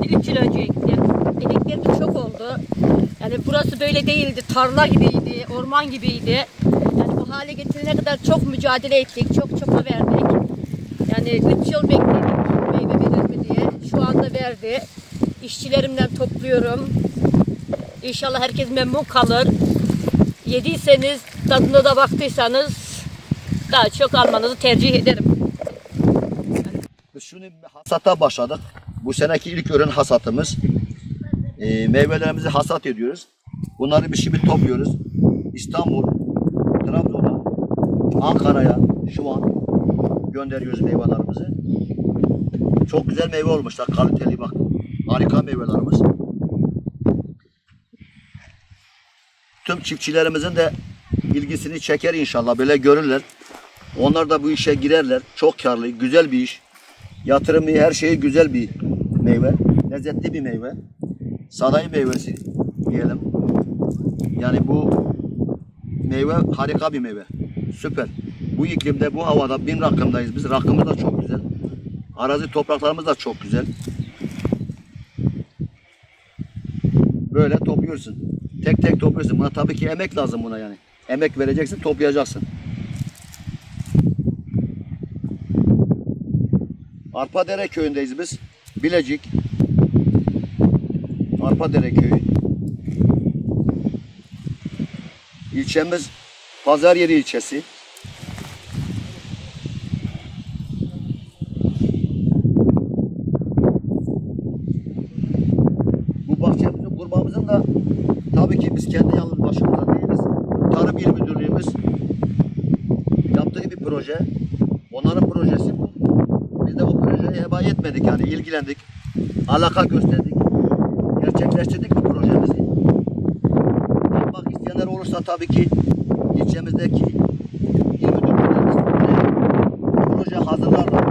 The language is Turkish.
3 yıl önce ektim. Ediklerim çok oldu. Yani burası böyle değildi. Tarla gibiydi, orman gibiydi. Yani bu hale getirene kadar çok mücadele ettik, çok çaba verdik. Yani 3 yıl bekledik meyve verir mi diye. Şu anda verdi. İşçilerimden topluyorum. İnşallah herkes memnun kalır. Yediyseniz, tadına da baktıysanız daha çok almanızı tercih ederim. Biz şunu hasata başladık. Bu seneki ilk ürün hasatımız. Meyvelerimizi hasat ediyoruz. Bunları bir şimdi topluyoruz. İstanbul, Trabzon'a, Ankara'ya şu an gönderiyoruz meyvelerimizi. Çok güzel meyve olmuşlar. Kaliteli bak. Harika meyvelerimiz. Tüm çiftçilerimizin de ilgisini çeker inşallah. Böyle görürler. Onlar da bu işe girerler. Çok karlı, güzel bir iş. Yatırımı, her şeyi güzel bir meyve. Lezzetli bir meyve. Sanayi meyvesi diyelim. Yani bu meyve harika bir meyve. Süper. Bu iklimde, bu havada 1000 rakımdayız biz. Rakımız da çok güzel. Arazi topraklarımız da çok güzel. Böyle topluyorsun. Tek tek topluyorsun. Buna tabii ki emek lazım buna yani. Emek vereceksin, toplayacaksın. Arpadere köyündeyiz biz. Bilecik. Arpadere köyü. İlçemiz Pazaryeri ilçesi. Bu bahçemizin, kurmamızın da tabii ki biz kendi yalnız başımıza değiliz. Tarım İl Müdürlüğümüz yaptığı bir proje. Onların projesi bu. Biz de bu projeyi heba etmedik yani, ilgilendik. Alaka gösterdik. Gerçekleştirdik bu projemizi. Yapmak isteyenler olursa tabii ki ilçemizdeki il müdürlüğümüz proje hazırlarlar.